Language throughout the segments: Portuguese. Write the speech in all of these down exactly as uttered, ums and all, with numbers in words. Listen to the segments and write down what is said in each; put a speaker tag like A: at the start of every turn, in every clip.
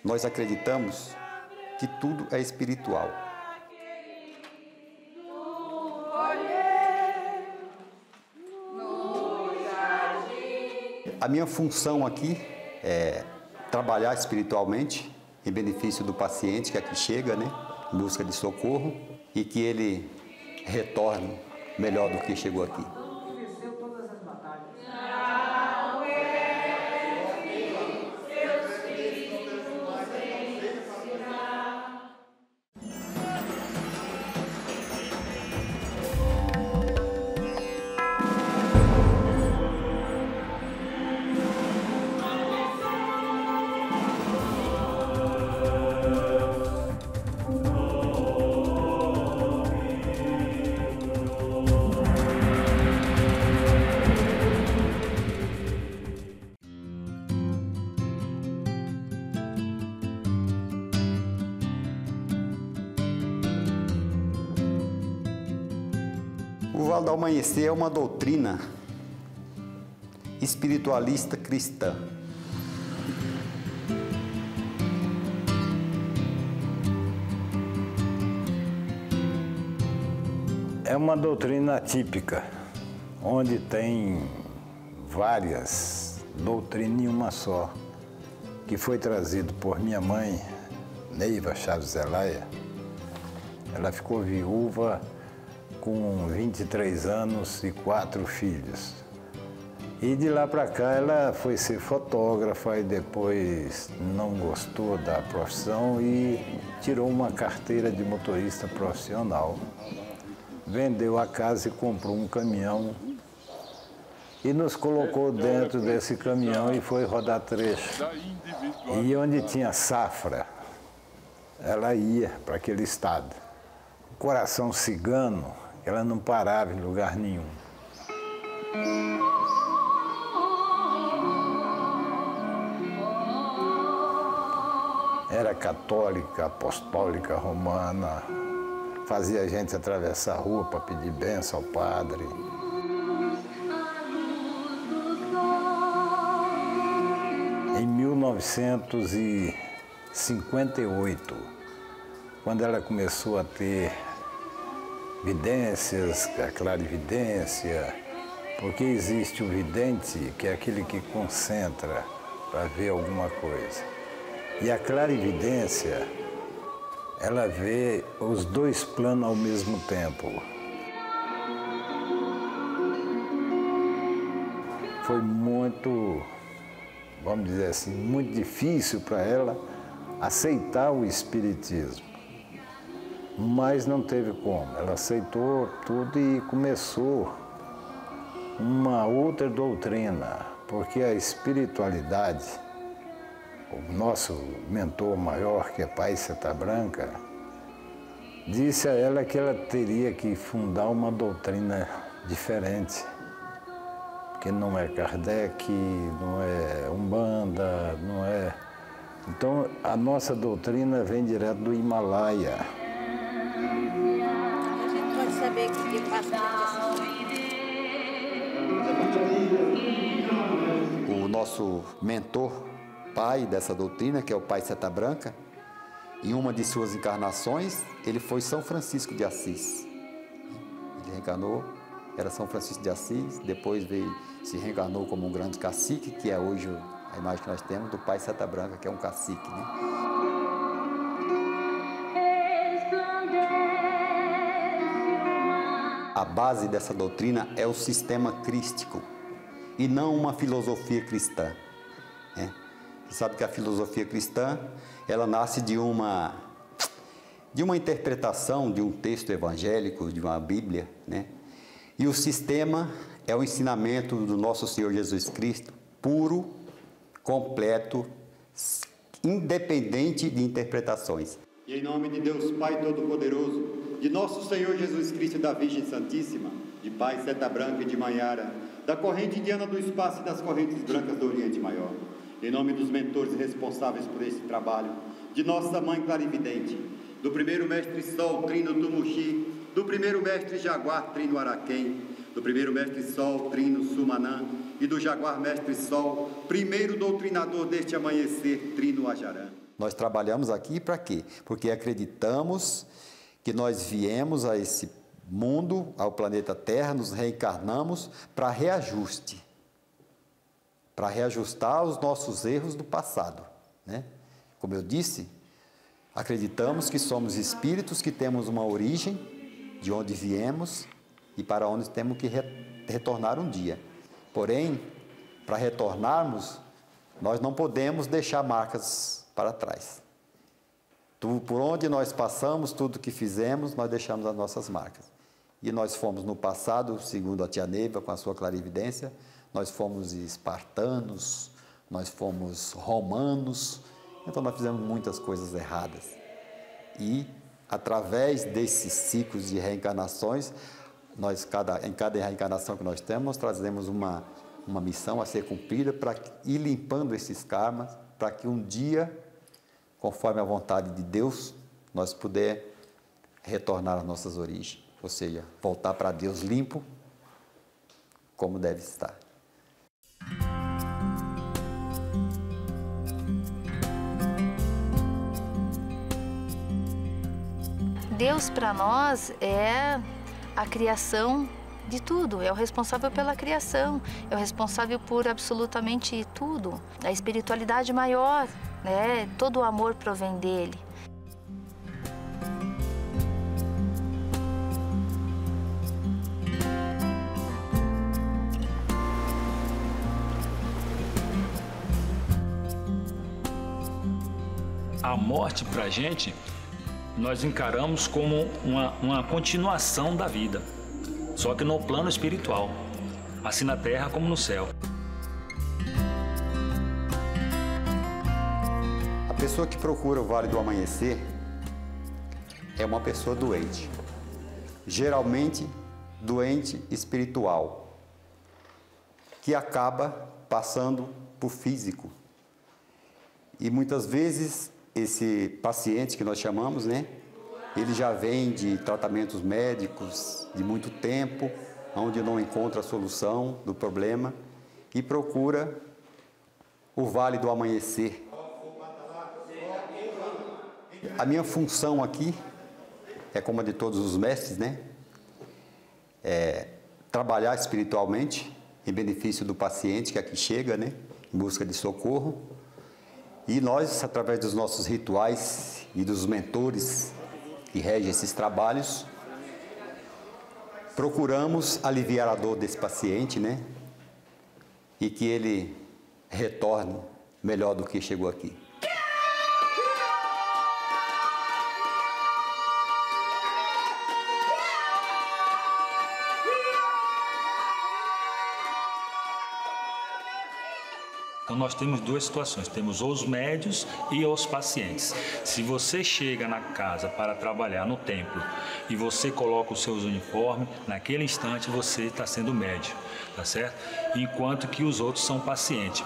A: nós acreditamos que tudo é espiritual. A minha função aqui é trabalhar espiritualmente em benefício do paciente que aqui chega, né, em busca de socorro, e que ele retorne melhor do que chegou aqui. O Vale do Amanhecer é uma doutrina espiritualista cristã.
B: É uma doutrina atípica, onde tem várias doutrinas em uma só, que foi trazido por minha mãe, Neiva Chaves Zelaya. Ela ficou viúva com vinte e três anos e quatro filhos. E de lá para cá ela foi ser fotógrafa e depois não gostou da profissão e tirou uma carteira de motorista profissional. Vendeu a casa e comprou um caminhão e nos colocou dentro desse caminhão e foi rodar trecho. E onde tinha safra, ela ia para aquele estado. Coração cigano, ela não parava em lugar nenhum. Era católica, apostólica, romana, fazia a gente atravessar a rua para pedir bênção ao padre. Em mil novecentos e cinquenta e oito, quando ela começou a ter vidências, a clarividência, porque existe o vidente, que é aquele que concentra para ver alguma coisa. E a clarividência, ela vê os dois planos ao mesmo tempo. Foi muito, vamos dizer assim, muito difícil para ela aceitar o espiritismo. Mas não teve como. Ela aceitou tudo e começou uma outra doutrina, porque a espiritualidade, o nosso mentor maior, que é Pai Seta Branca, disse a ela que ela teria que fundar uma doutrina diferente, que não é Kardec, não é Umbanda, não é... Então, a nossa doutrina vem direto do Himalaia.
C: A gente pode saber o que passa.
A: O nosso mentor, pai dessa doutrina, que é o Pai Seta Branca, em uma de suas encarnações, ele foi São Francisco de Assis. Ele reencarnou, era São Francisco de Assis, depois veio, se reencarnou como um grande cacique, que é hoje a imagem que nós temos do Pai Seta Branca, que é um cacique, né? A base dessa doutrina é o sistema crístico e não uma filosofia cristã, né? Você sabe que a filosofia cristã, ela nasce de uma, de uma interpretação de um texto evangélico, de uma Bíblia, né? E o sistema é o ensinamento do nosso Senhor Jesus Cristo, puro, completo, independente de interpretações.
D: E em nome de Deus Pai Todo-Poderoso, de nosso Senhor Jesus Cristo e da Virgem Santíssima, de Pai Seta Branca e de Maiara, da corrente indiana do espaço e das correntes brancas do Oriente Maior, em nome dos mentores responsáveis por esse trabalho, de nossa Mãe Clarividente, do primeiro Mestre Sol, Trino Tumuxi, do primeiro Mestre Jaguar, Trino Araquém, do primeiro Mestre Sol, Trino Sumanã, e do Jaguar Mestre Sol, primeiro doutrinador deste amanhecer, Trino Ajarã.
A: Nós trabalhamos aqui para quê? Porque acreditamos que nós viemos a esse mundo, ao planeta Terra, nos reencarnamos para reajuste, para reajustar os nossos erros do passado, né? Como eu disse, acreditamos que somos espíritos que temos uma origem, de onde viemos e para onde temos que retornar um dia. Porém, para retornarmos, nós não podemos deixar marcas para trás. Por onde nós passamos, tudo que fizemos, nós deixamos as nossas marcas. E nós fomos no passado, segundo a tia Neiva, com a sua clarividência, nós fomos espartanos, nós fomos romanos, então nós fizemos muitas coisas erradas. E, através desses ciclos de reencarnações, nós, cada, em cada reencarnação que nós temos, nós trazemos uma, uma missão a ser cumprida para ir limpando esses karmas, para que um dia, conforme a vontade de Deus, nós puder retornar às nossas origens, ou seja, voltar para Deus limpo, como deve estar.
E: Deus para nós é a criação de tudo, é o responsável pela criação, é o responsável por absolutamente tudo. A espiritualidade maior, né? Todo o amor provém dele.
F: A morte para a gente, nós encaramos como uma, uma continuação da vida, só que no plano espiritual, assim na terra como no céu.
A: A pessoa que procura o Vale do Amanhecer é uma pessoa doente, geralmente doente espiritual, que acaba passando por físico. E muitas vezes esse paciente que nós chamamos, né, ele já vem de tratamentos médicos de muito tempo, onde não encontra a solução do problema e procura o Vale do Amanhecer. A minha função aqui é como a de todos os mestres, né? É trabalhar espiritualmente em benefício do paciente que aqui chega, né, em busca de socorro. E nós, através dos nossos rituais e dos mentores que regem esses trabalhos, procuramos aliviar a dor desse paciente, né? E que ele retorne melhor do que chegou aqui.
F: Então nós temos duas situações, temos os médios e os pacientes. Se você chega na casa para trabalhar no templo e você coloca os seus uniformes, naquele instante você está sendo médio, tá certo? Enquanto que os outros são pacientes.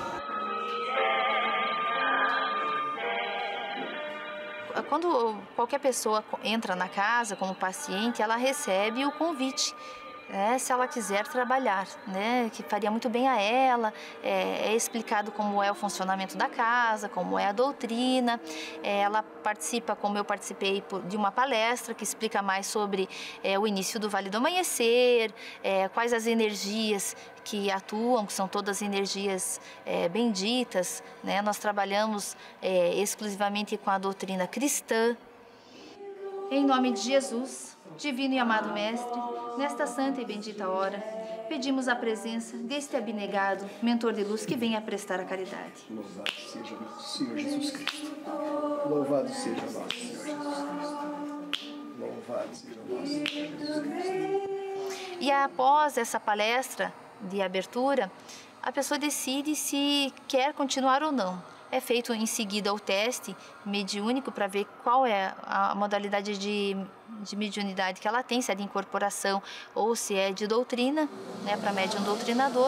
E: Quando qualquer pessoa entra na casa como paciente, ela recebe o convite. É, se ela quiser trabalhar, né, que faria muito bem a ela, é, é explicado como é o funcionamento da casa, como é a doutrina, é, ela participa, como eu participei, de uma palestra que explica mais sobre é, o início do Vale do Amanhecer, é, quais as energias que atuam, que são todas energias é, benditas, né? Nós trabalhamos é, exclusivamente com a doutrina cristã. Em nome de Jesus, divino e amado Mestre, nesta santa e bendita hora, pedimos a presença deste abnegado mentor de luz que venha prestar a caridade.
G: Louvado seja nosso Senhor Jesus Cristo. Louvado seja nosso Senhor Jesus Cristo. Louvado seja nosso Senhor Jesus Cristo.
E: E após essa palestra de abertura, a pessoa decide se quer continuar ou não. É feito em seguida o teste mediúnico para ver qual é a modalidade de, de mediunidade que ela tem, se é de incorporação ou se é de doutrina, né, para médium doutrinador.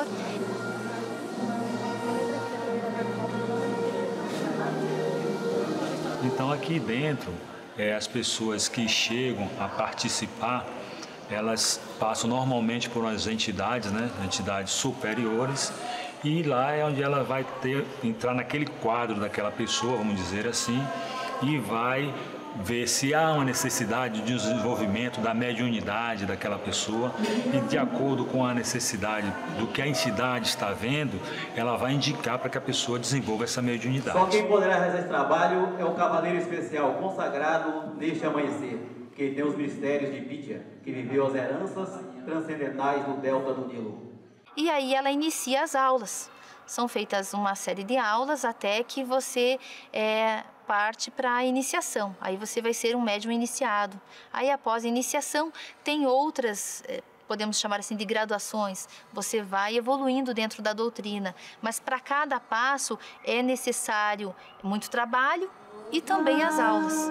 F: Então aqui dentro, é, as pessoas que chegam a participar, elas passam normalmente por umas entidades, né, entidades superiores, e lá é onde ela vai ter, entrar naquele quadro daquela pessoa, vamos dizer assim, e vai ver se há uma necessidade de desenvolvimento da mediunidade daquela pessoa e, de acordo com a necessidade do que a entidade está vendo, ela vai indicar para que a pessoa desenvolva essa mediunidade.
H: Só quem poderá realizar esse trabalho é o cavaleiro especial consagrado neste amanhecer, que tem os mistérios de Vidya, que viveu as heranças transcendentais do delta do Nilo.
E: E aí ela inicia as aulas. São feitas uma série de aulas até que você é, parte para a iniciação. Aí você vai ser um médium iniciado. Aí após a iniciação tem outras, é, podemos chamar assim de graduações. Você vai evoluindo dentro da doutrina, mas para cada passo é necessário muito trabalho e também as aulas.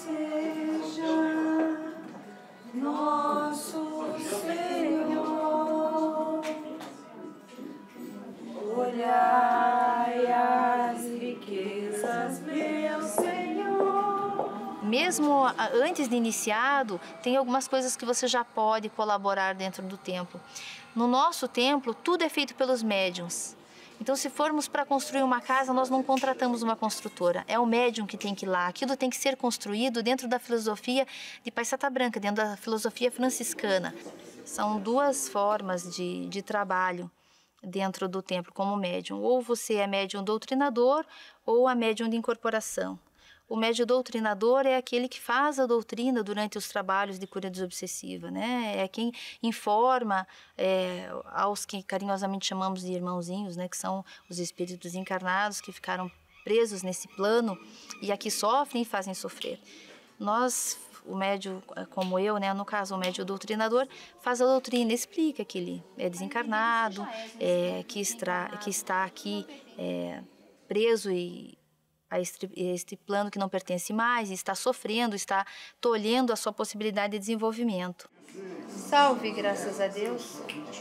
I: Nosso Senhor, olhai as riquezas, meu Senhor.
E: Mesmo antes de iniciado, tem algumas coisas que você já pode colaborar dentro do templo. No nosso templo, tudo é feito pelos médiuns. Então, se formos para construir uma casa, nós não contratamos uma construtora. É o médium que tem que ir lá. Aquilo tem que ser construído dentro da filosofia de Pai Seta Branca, dentro da filosofia franciscana. São duas formas de, de trabalho dentro do templo como médium. Ou você é médium doutrinador ou a médium de incorporação. O médium doutrinador é aquele que faz a doutrina durante os trabalhos de cura desobsessiva, né? É quem informa é, aos que carinhosamente chamamos de irmãozinhos, né? Que são os espíritos encarnados que ficaram presos nesse plano e aqui sofrem e fazem sofrer. Nós, o médium como eu, né? No caso o médium doutrinador, faz a doutrina, explica que ele é desencarnado, é, que, extra, que está aqui é, preso e a este, este plano que não pertence mais, está sofrendo, está tolhendo a sua possibilidade de desenvolvimento. Salve, graças a Deus.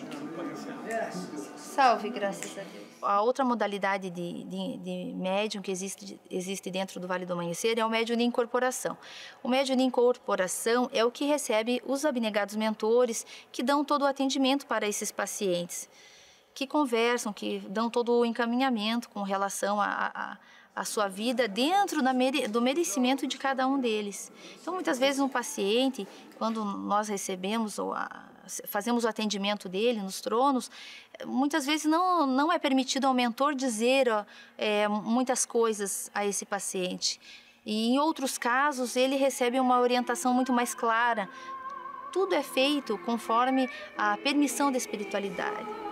E: Salve, graças a Deus. A outra modalidade de, de, de médium que existe, existe dentro do Vale do Amanhecer é o médium de incorporação. O médium de incorporação é o que recebe os abnegados mentores que dão todo o atendimento para esses pacientes, que conversam, que dão todo o encaminhamento com relação a, a a sua vida dentro da mere, do merecimento de cada um deles. Então, muitas vezes, um paciente, quando nós recebemos ou a, fazemos o atendimento dele nos tronos, muitas vezes não, não é permitido ao mentor dizer ó, é, muitas coisas a esse paciente. E, em outros casos, ele recebe uma orientação muito mais clara. Tudo é feito conforme a permissão da espiritualidade.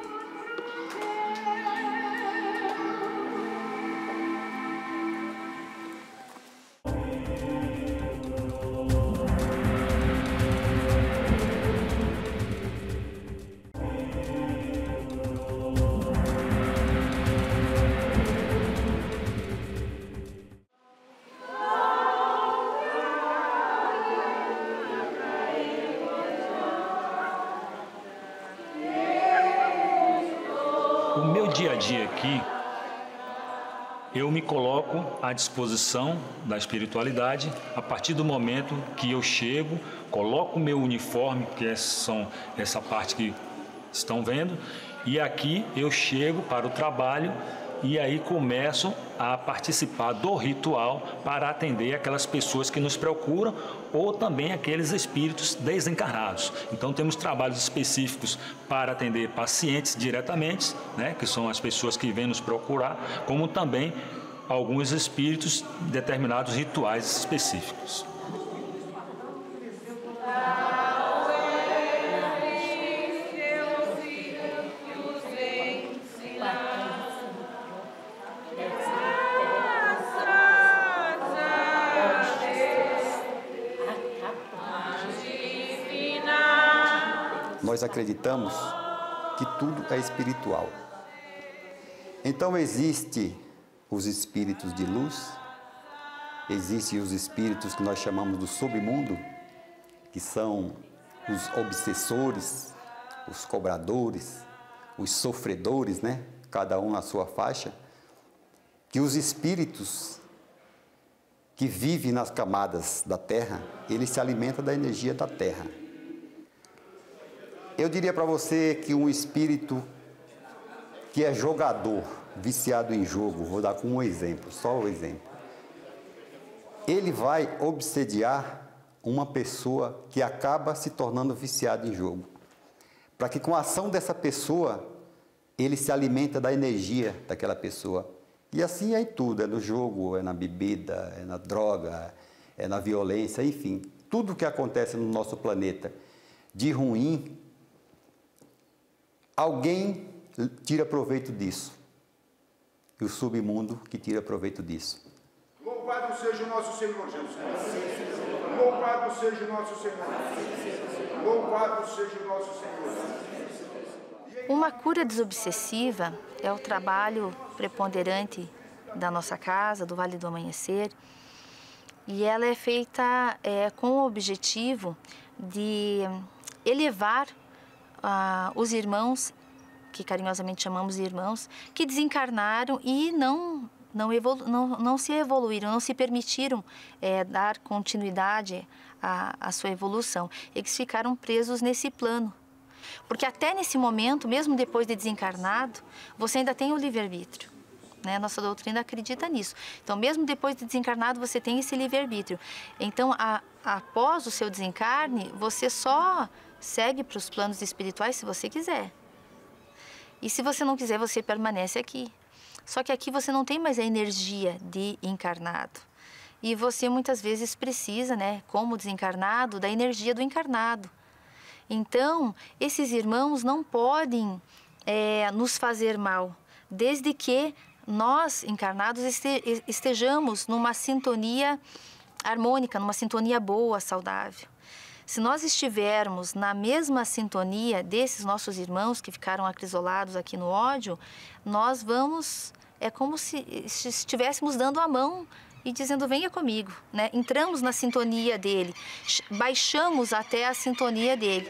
F: O meu dia a dia aqui, eu me coloco à disposição da espiritualidade a partir do momento que eu chego, coloco o meu uniforme, que é, são essa parte que estão vendo, e aqui eu chego para o trabalho e aí começo a participar do ritual para atender aquelas pessoas que nos procuram ou também aqueles espíritos desencarnados. Então temos trabalhos específicos para atender pacientes diretamente, né, que são as pessoas que vêm nos procurar, como também alguns espíritos, determinados rituais específicos.
A: Nós acreditamos que tudo é espiritual. Então existe os espíritos de luz, existem os espíritos que nós chamamos do submundo, que são os obsessores, os cobradores, os sofredores, né? Cada um na sua faixa, que os espíritos que vivem nas camadas da terra, eles se alimentam da energia da terra. Eu diria para você que um espírito que é jogador, viciado em jogo, vou dar como um exemplo, só um exemplo. Ele vai obsediar uma pessoa que acaba se tornando viciado em jogo. Para que com a ação dessa pessoa, ele se alimenta da energia daquela pessoa. E assim é em tudo, é no jogo, é na bebida, é na droga, é na violência, enfim. Tudo que acontece no nosso planeta de ruim, alguém tira proveito disso. E o submundo que tira proveito disso.
J: Louvado seja o nosso Senhor Jesus Cristo. Louvado seja o nosso Senhor. Louvado seja o nosso Senhor.
E: Uma cura desobsessiva é o trabalho preponderante da nossa casa, do Vale do Amanhecer, e ela é feita é, com o objetivo de elevar ah, os irmãos, que carinhosamente chamamos de irmãos, que desencarnaram e não, não, evolu não, não se evoluíram, não se permitiram é, dar continuidade à, à sua evolução. Eles ficaram presos nesse plano. Porque até nesse momento, mesmo depois de desencarnado, você ainda tem o livre-arbítrio. Né? Nossa doutrina acredita nisso. Então, mesmo depois de desencarnado, você tem esse livre-arbítrio. Então, a, após o seu desencarne, você só segue para os planos espirituais se você quiser. E se você não quiser, você permanece aqui. Só que aqui você não tem mais a energia de encarnado. E você muitas vezes precisa, né, como desencarnado, da energia do encarnado. Então, esses irmãos não podem é, nos fazer mal, desde que nós, encarnados, este, estejamos numa sintonia harmônica, numa sintonia boa, saudável. Se nós estivermos na mesma sintonia desses nossos irmãos que ficaram acrisolados aqui no ódio, nós vamos, é como se estivéssemos dando a mão e dizendo, venha comigo, né? Entramos na sintonia dele, baixamos até a sintonia dele.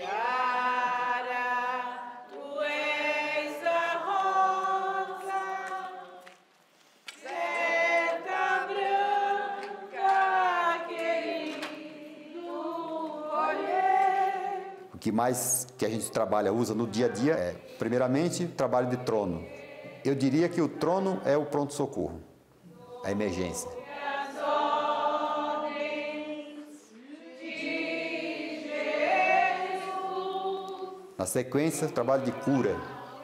A: O que mais que a gente trabalha, usa no dia a dia é, primeiramente, trabalho de trono. Eu diria que o trono é o pronto-socorro, a emergência. Na sequência, trabalho de cura,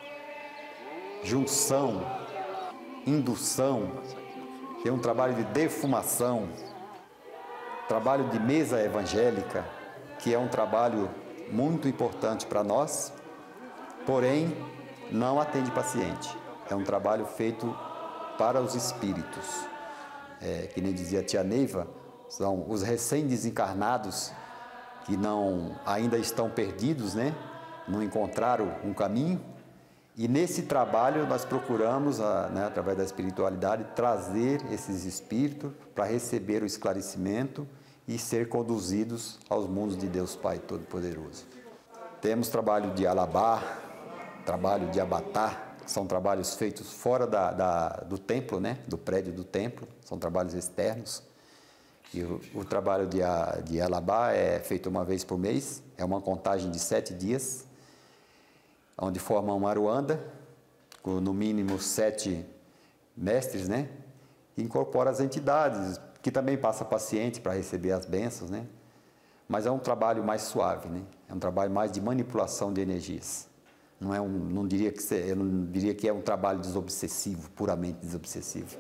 A: junção, indução, tem um trabalho de defumação, trabalho de mesa evangélica, que é um trabalho muito importante para nós, porém não atende paciente. É um trabalho feito para os espíritos. É, que nem dizia a tia Neiva, são os recém-desencarnados que não, ainda estão perdidos, né? Não encontraram um caminho. E nesse trabalho nós procuramos, a, né, através da espiritualidade, trazer esses espíritos para receber o esclarecimento e ser conduzidos aos mundos de Deus Pai Todo-Poderoso. Temos trabalho de Alabá, trabalho de Abatá, que são trabalhos feitos fora da, da, do templo, né? Do prédio do templo, são trabalhos externos. E o, o trabalho de, de Alabá é feito uma vez por mês, é uma contagem de sete dias, onde forma uma aruanda, com no mínimo sete mestres, né? E incorpora as entidades, que também passa paciente para receber as bênçãos, né? Mas é um trabalho mais suave, né? É um trabalho mais de manipulação de energias. Não é um, não diria que eu não diria que é um trabalho desobsessivo, puramente desobsessivo.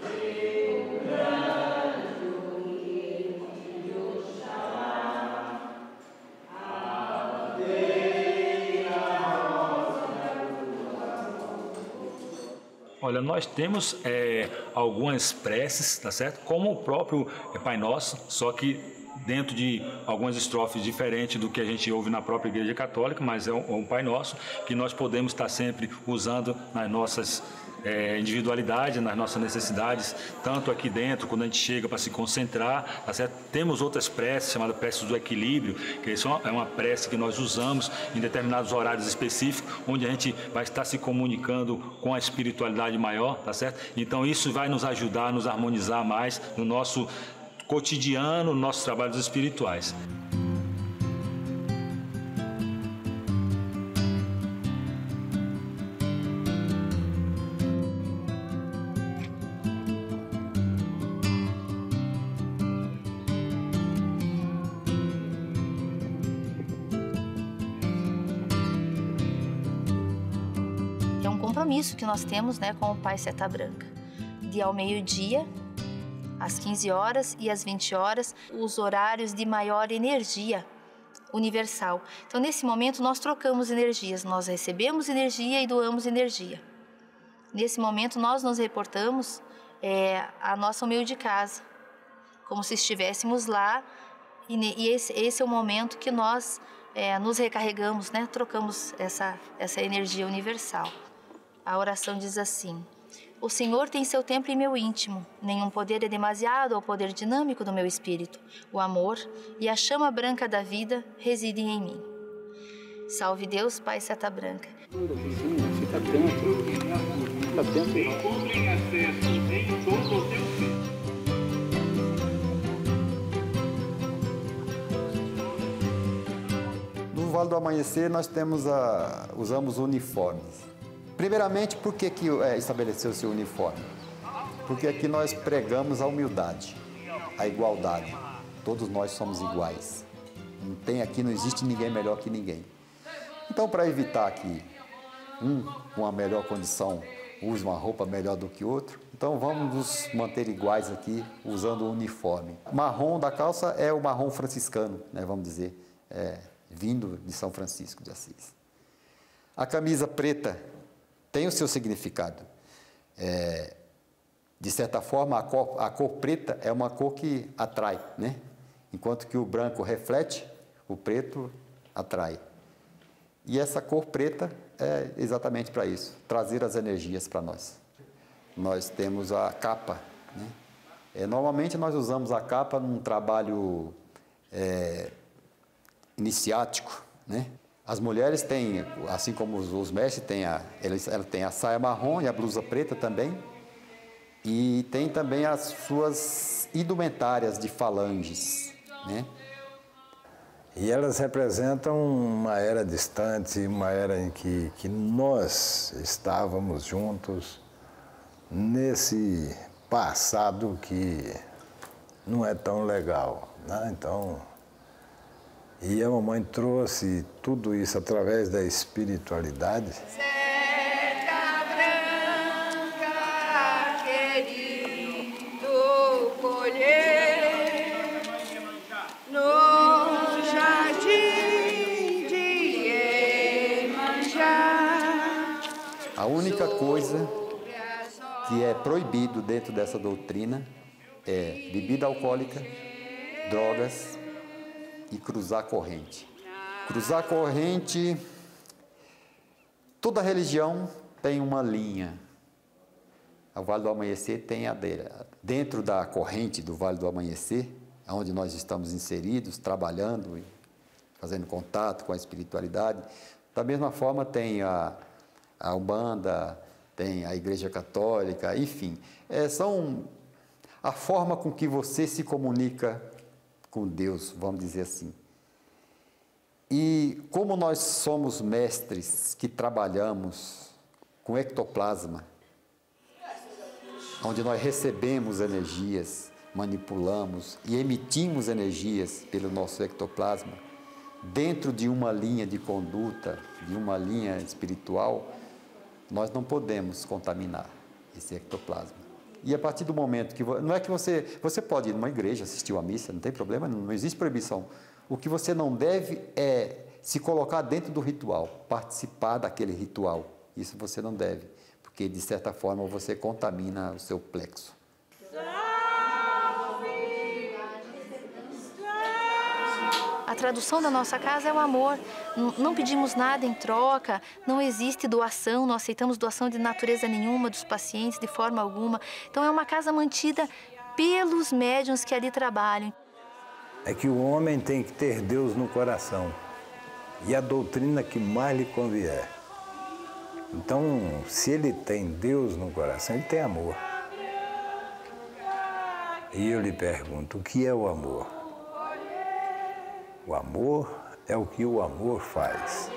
F: Olha, nós temos é, algumas preces, tá certo? Como o próprio Pai Nosso, só que dentro de algumas estrofes diferentes do que a gente ouve na própria Igreja Católica, mas é um, um Pai Nosso que nós podemos estar sempre usando nas nossas é, individualidades, nas nossas necessidades, tanto aqui dentro, quando a gente chega para se concentrar, tá certo? Temos outras preces, chamadas preces do equilíbrio, que é uma prece que nós usamos em determinados horários específicos, onde a gente vai estar se comunicando com a espiritualidade maior, tá certo? Então isso vai nos ajudar a nos harmonizar mais no nosso cotidiano, nos nossos trabalhos espirituais.
E: É um compromisso que nós temos, né, com o Pai Seta Branca. De ao meio-dia, às quinze horas e às vinte horas, os horários de maior energia universal. Então, nesse momento, nós trocamos energias, nós recebemos energia e doamos energia. Nesse momento, nós nos reportamos é, à nossa humilde casa, como se estivéssemos lá, e, e esse, esse é o momento que nós é, nos recarregamos, né? Trocamos essa, essa energia universal. A oração diz assim: o Senhor tem seu templo em meu íntimo, nenhum poder é demasiado ao poder dinâmico do meu espírito. O amor e a chama branca da vida residem em mim. Salve Deus, Pai Seta Branca.
K: Fica atento, fica atento. Encontrem acesso em todo o teu filho.
A: No Vale do Amanhecer nós temos a, usamos uniformes. Primeiramente, por que, que é, estabeleceu-se o uniforme? Porque aqui nós pregamos a humildade, a igualdade. Todos nós somos iguais. Não tem, aqui não existe ninguém melhor que ninguém. Então, para evitar que um com uma melhor condição use uma roupa melhor do que outro, então vamos nos manter iguais aqui usando o uniforme. Marrom da calça é o marrom franciscano, né, vamos dizer, é, vindo de São Francisco de Assis. A camisa preta tem o seu significado. É, de certa forma, a cor, a cor preta é uma cor que atrai, né? Enquanto que o branco reflete, o preto atrai. E essa cor preta é exatamente para isso, trazer as energias para nós. Nós temos a capa, né? É, normalmente nós usamos a capa num trabalho é, iniciático, né? As mulheres têm, assim como os, os mestres, têm a, eles, ela tem a saia marrom e a blusa preta também. E tem também as suas indumentárias de falanges, né?
B: E elas representam uma era distante, uma era em que, que nós estávamos juntos nesse passado que não é tão legal, né? Então, e a mamãe trouxe tudo isso através da espiritualidade.
I: Seta branca, querido colher no jardim de Iemanjá.
A: A única coisa que é proibido dentro dessa doutrina é bebida alcoólica, drogas e cruzar corrente. Cruzar corrente, toda religião tem uma linha. O Vale do Amanhecer tem a dele. Dentro da corrente do Vale do Amanhecer, onde nós estamos inseridos, trabalhando, fazendo contato com a espiritualidade, da mesma forma tem a, a Umbanda, tem a Igreja Católica, enfim. É, são a forma com que você se comunica com Deus, vamos dizer assim. E como nós somos mestres que trabalhamos com ectoplasma, onde nós recebemos energias, manipulamos e emitimos energias pelo nosso ectoplasma, dentro de uma linha de conduta, de uma linha espiritual, nós não podemos contaminar esse ectoplasma. E a partir do momento que... Não é que você... Você pode ir numa igreja, assistir uma missa, não tem problema, não existe proibição. O que você não deve é se colocar dentro do ritual, participar daquele ritual. Isso você não deve, porque de certa forma você contamina o seu plexo.
E: A tradução da nossa casa é o amor. Não pedimos nada em troca, não existe doação, não aceitamos doação de natureza nenhuma dos pacientes, de forma alguma. Então é uma casa mantida pelos médiuns que ali trabalham.
B: É que o homem tem que ter Deus no coração e a doutrina que mais lhe convier. Então, se ele tem Deus no coração, ele tem amor. E eu lhe pergunto, o que é o amor? O amor é o que o amor faz.